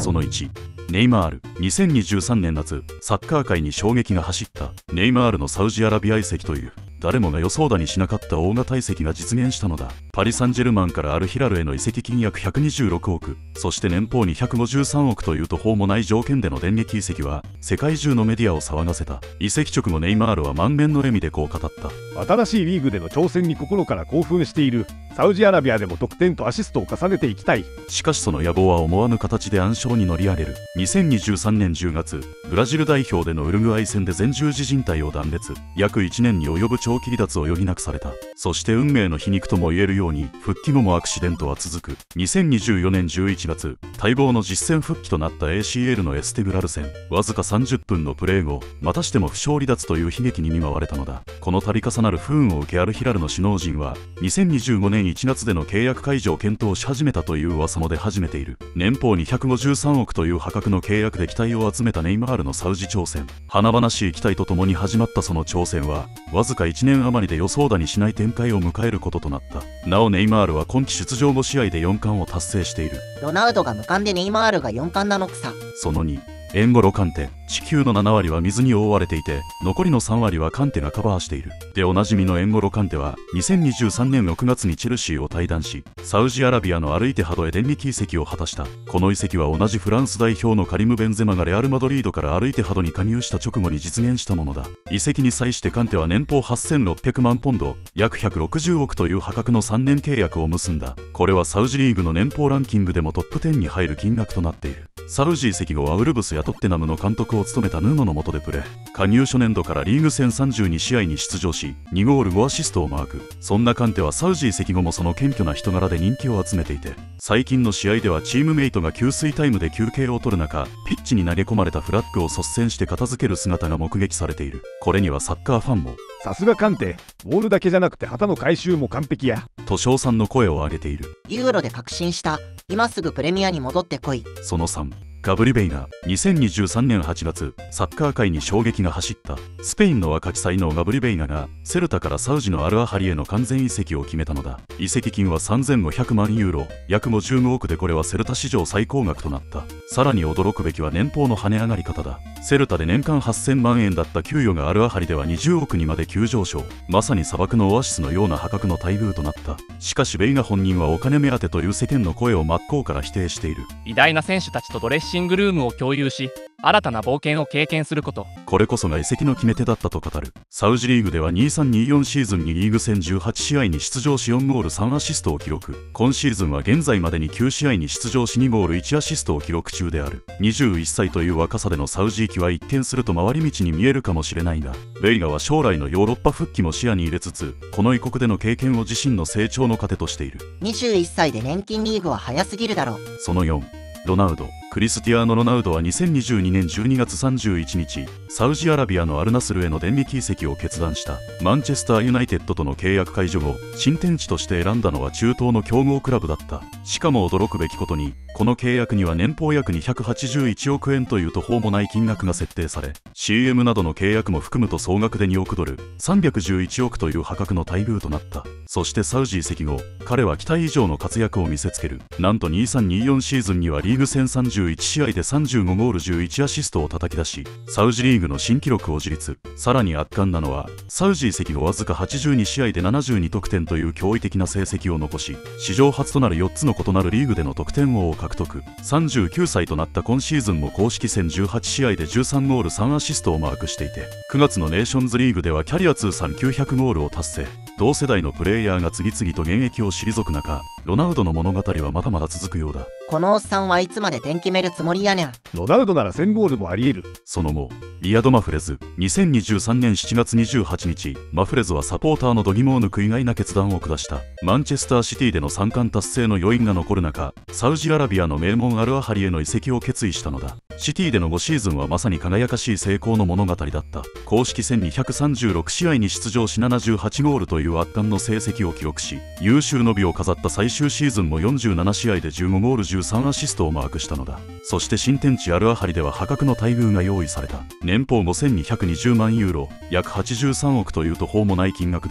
その1、ネイマール。2023年夏、サッカー界に衝撃が走ったネイマールのサウジアラビア移籍という誰もが予想だにしなかった大型移籍が実現したのだ。パリ・サンジェルマンからアルヒラルへの移籍金約126億、そして年俸に153億という途方もない条件での電撃移籍は世界中のメディアを騒がせた。移籍直後ネイマールは満面の笑みでこう語った。 新しいリーグでの挑戦に心から興奮している。サウジアラビアでも得点とアシストを重ねていきたい。 しかしその野望は思わぬ形で暗礁に乗り上げる。2023年10月、ブラジル代表でのウルグアイ戦で前十字靭帯を断裂、約1年に及ぶ長期離脱を余儀なくされた。そして運命の皮肉とも言えるように復帰後もアクシデントは続く。2024年11月、待望の実戦復帰となった ACL のエステグラル戦、わずか30分のプレー後、またしても負傷離脱という悲劇に見舞われたのだ。この度重なる不運を受けアルヒラルの首脳陣は2025年1月での契約解除を検討し始めたという噂も出始めている。年俸に153億という破格の契約で期待を集めたネイマールのサウジ挑戦。華々しい期待とともに始まったその挑戦はわずか1年余りで予想だにしない展開を迎えることとなった。なおネイマールは今季出場5試合で4冠を達成している。 ロナウドが無冠でネイマールが4冠なのくさ。 その2、エンゴロカンテ。地球の7割は水に覆われていて、残りの3割はカンテがカバーしている。でおなじみのエンゴロカンテは2023年6月にチェルシーを退団し、サウジアラビアのアルイテハドへ電撃移籍を果たした。この移籍は同じフランス代表のカリム・ベンゼマがレアル・マドリードからアルイテハドに加入した直後に実現したものだ。移籍に際してカンテは年俸8600万ポンド、約160億という破格の3年契約を結んだ。これはサウジリーグの年俸ランキングでもトップ10に入る金額となっている。サウジ移籍後はウルブスやトッテナムの監督を務めたヌーノの下でプレー。加入初年度からリーグ戦32試合に出場し、2ゴール5アシストをマーク。そんなカンテはサウジ移籍後もその謙虚な人柄で人気を集めていて、最近の試合ではチームメイトが給水タイムで休憩を取る中、ピッチに投げ込まれたフラッグを率先して片付ける姿が目撃されている。これにはサッカーファンもさすがカンテ、ボールだけじゃなくて旗の回収も完璧やと称賛の声を上げている。 ユーロで確信した。今すぐプレミアに戻ってこい。 その3、ガブリベイナ。2023年8月、サッカー界に衝撃が走った。スペインの若き才能ガブリベイナがセルタからサウジのアルアハリへの完全移籍を決めたのだ。移籍金は3500万ユーロ、約55億でこれはセルタ史上最高額となった。さらに驚くべきは年俸の跳ね上がり方だ。セルタで年間8000万円だった給与がアルアハリでは20億にまで急上昇。まさに砂漠のオアシスのような破格の待遇となった。しかしベイナ本人はお金目当てという世間の声を真っ向から否定している。 偉大な選手たちとドレッシングルームを共有し、新たな冒険を経験すること。 これこそが移籍の決め手だったと語る。サウジリーグでは2324シーズンにリーグ戦18試合に出場し4ゴール3アシストを記録。今シーズンは現在までに9試合に出場し2ゴール1アシストを記録中である。21歳という若さでのサウジ行きは一見すると回り道に見えるかもしれないが、ベイガは将来のヨーロッパ復帰も視野に入れつつ、この異国での経験を自身の成長の糧としている。 21歳で年金リーグは早すぎるだろ。 その4、ロナウド。クリスティアーノ・ロナウドは2022年12月31日、サウジアラビアのアルナスルへの電撃移籍を決断した。マンチェスターユナイテッドとの契約解除後、新天地として選んだのは中東の強豪クラブだった。しかも驚くべきことに、この契約には年俸約281億円という途方もない金額が設定され、CM などの契約も含むと総額で2億ドル、311億という破格の待遇となった。そしてサウジ移籍後、彼は期待以上の活躍を見せつける。なんと2324シーズンにはリーグ戦31試合で35ゴール11アシストを叩き出し、サウジリーグの新記録を樹立。さらに圧巻なのは、サウジ移籍後わずか82試合で72得点という驚異的な成績を残し、史上初となる4つの異なるリーグでの得点王を獲得。39歳となった今シーズンも公式戦18試合で13ゴール3アシストをマークしていて、9月のネーションズリーグではキャリア通算900ゴールを達成。同世代のプレイヤーが次々と現役を退く中、ロナウドの物語はまだまだ続くようだ。 このおっさんはいつまで点決めるつもりやねん。 ロナウドなら1000ゴールもあり得る。 その後、リアド・マフレズ。2023年7月28日、マフレズはサポーターの度肝を抜く意外な決断を下した。マンチェスターシティでの3冠達成の余韻が残る中、サウジアラビアの名門アルアハリへの移籍を決意したのだ。シティでの5シーズンはまさに輝かしい成功の物語だった。公式戦236試合に出場し78ゴールという圧巻の成績を記録し、有終の美を飾った最終シーズンも47試合で15ゴール13アシストをマークしたのだ。そして新天地アルアハリでは破格の待遇が用意された。年俸5220万ユーロ、約83億という途方もない金額で、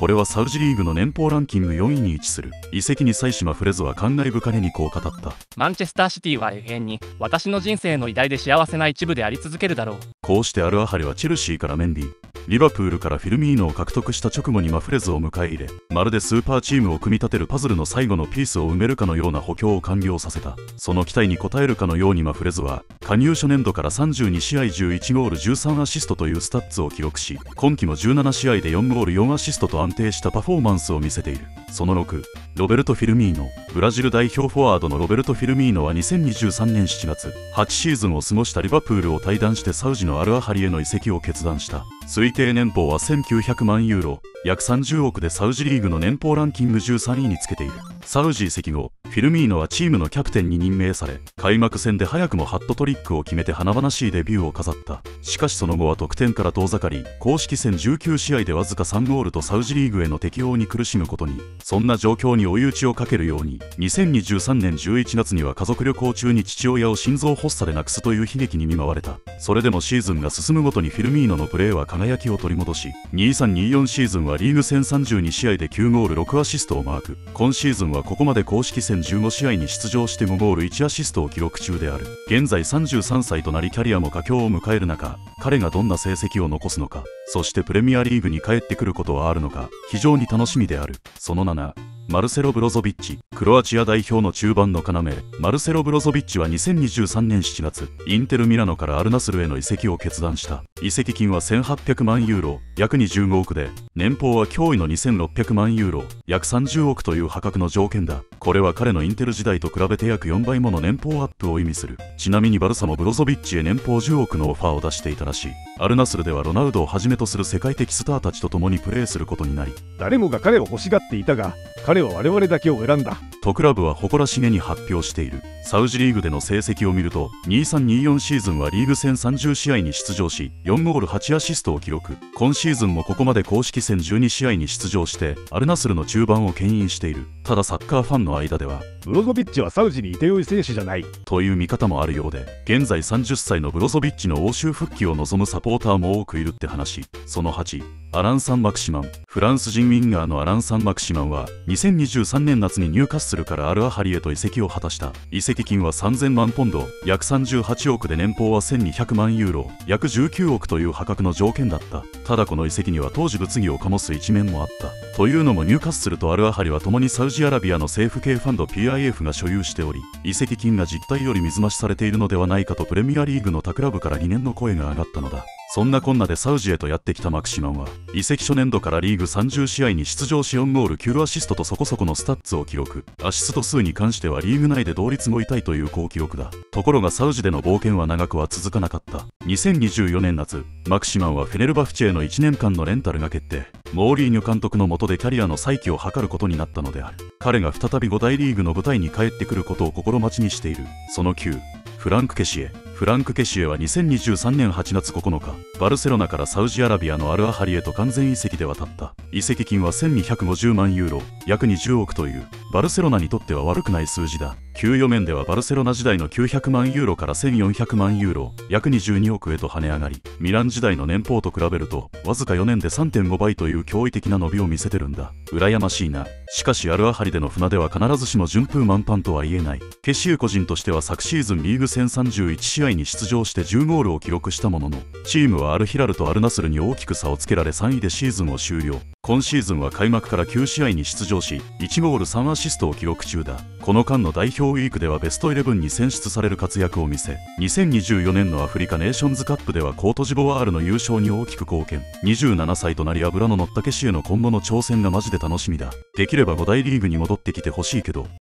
これはサウジリーグの年俸ランキング4位に位置する。移籍に際しフレズは感慨深げにこう語った。 マンチェスターシティは永遠に私の人生の偉大で幸せな一部であり続けるだろう。 こうしてアルアハリはチェルシーからメンディ、リバプールからフィルミーノを獲得した直後にマフレズを迎え入れ、まるでスーパーチームを組み立てるパズルの最後のピースを埋めるかのような補強を完了させた。その期待に応えるかのようにマフレズは加入初年度から32試合11ゴール13アシストというスタッツを記録し、今季も17試合で4ゴール4アシストと安定したパフォーマンスを見せている。その6、ロベルト・フィルミーノ。ブラジル代表フォワードのロベルト・フィルミーノは2023年7月、8シーズンを過ごしたリバプールを退団してサウジのアルアハリへの移籍を決断した。推定年俸は1900万ユーロ、約30億でサウジリーグの年俸ランキング13位につけている。サウジ移籍後、フィルミーノはチームのキャプテンに任命され、開幕戦で早くもハットトリックを決めて華々しいデビューを飾った。しかしその後は得点から遠ざかり、公式戦19試合でわずか3ゴールとサウジリーグへの適応に苦しむことに。そんな状況に追い打ちをかけるように、2023年11月には家族旅行中に父親を心臓発作で亡くすという悲劇に見舞われた。それでもシーズンが進むごとにフィルミーノのプレーは輝きを取り戻し、23-24シーズンはリーグ戦32試合で9ゴール6アシストをマーク。今シーズンはここまで公式戦15試合に出場して5ゴール1アシストを記録中である。現在33歳となりキャリアも佳境を迎える中、彼がどんな成績を残すのか、そしてプレミアリーグに帰ってくることはあるのか、非常に楽しみである。その7、マルセロ・ブロゾビッチ。クロアチア代表の中盤の要、マルセロ・ブロゾビッチは2023年7月、インテル・ミラノからアルナスルへの移籍を決断した。移籍金は1800万ユーロ、約25億で、年俸は驚異の2600万ユーロ、約30億という破格の条件だ。これは彼のインテル時代と比べて約4倍もの年俸アップを意味する。ちなみにバルサもブロゾビッチへ年俸10億のオファーを出していたらしい。アルナスルではロナウドをはじめとする世界的スターたちと共にプレーすることになり、 誰もが彼を欲しがっていたが、彼は我々だけを選んだ。 とクラブは誇らしげに発表している。サウジリーグでの成績を見ると、23-24シーズンはリーグ戦30試合に出場し、4ゴール8アシストを記録。今シーズンもここまで公式戦12試合に出場して、アルナスルの中盤を牽引している。ただサッカーファンの間では、 ブロゾビッチはサウジにいてよい選手じゃない。 という見方もあるようで、現在30歳のブロゾビッチの欧州復帰を望むサポーターも多くいるって話。その8、アラン・サン・マクシマン。フランス人ウィンガーのアラン・サン・マクシマンは2023年夏にニューカッスルからアルアハリへと移籍を果たした。移籍金は3000万ポンド、約38億で年俸は1200万ユーロ、約19億という破格の条件だった。ただこの移籍には当時物議を醸す一面もあった。というのもニューカッスルとアルアハリは共にサウジアラビアの政府系ファンド PIF が所有しており、移籍金が実態より水増しされているのではないかとプレミアリーグの他クラブから疑念の声が上がったのだ。そんなこんなでサウジへとやってきたマクシマンは、移籍初年度からリーグ30試合に出場し4ゴール9アシストとそこそこのスタッツを記録。アシスト数に関してはリーグ内で同率5位タイという好記録だ。ところがサウジでの冒険は長くは続かなかった。2024年夏、マクシマンはフェネルバフチェへの1年間のレンタルが決定。モーリーニョ監督の下でキャリアの再起を図ることになったのである。彼が再び5大リーグの舞台に帰ってくることを心待ちにしている。その9、フランク・ケシエ。フランク・ケシエは2023年8月9日、バルセロナからサウジアラビアのアルアハリへと完全移籍で渡った。移籍金は1250万ユーロ、約20億という、バルセロナにとっては悪くない数字だ。給与面ではバルセロナ時代の900万ユーロから1400万ユーロ、約22億へと跳ね上がり、ミラン時代の年俸と比べると、わずか4年で 3.5 倍という驚異的な伸びを見せてるんだ。羨ましいな。しかしアルアハリでの船出は必ずしも順風満帆とは言えない。ケシエ個人としては昨シーズンリーグ戦31試合に出場して10ゴールを記録したものの、チームはアルヒラルとアルナスルに大きく差をつけられ3位でシーズンを終了。今シーズンは開幕から9試合に出場し、1ゴール3アシストを記録中だ。この間の代表ウィークではベスト11に選出される活躍を見せ、2024年のアフリカネーションズカップではコートジボワールの優勝に大きく貢献。27歳となり脂の乗ったケシエの今後の挑戦がマジで楽しみだ。できれば5大リーグに戻ってきてほしいけど、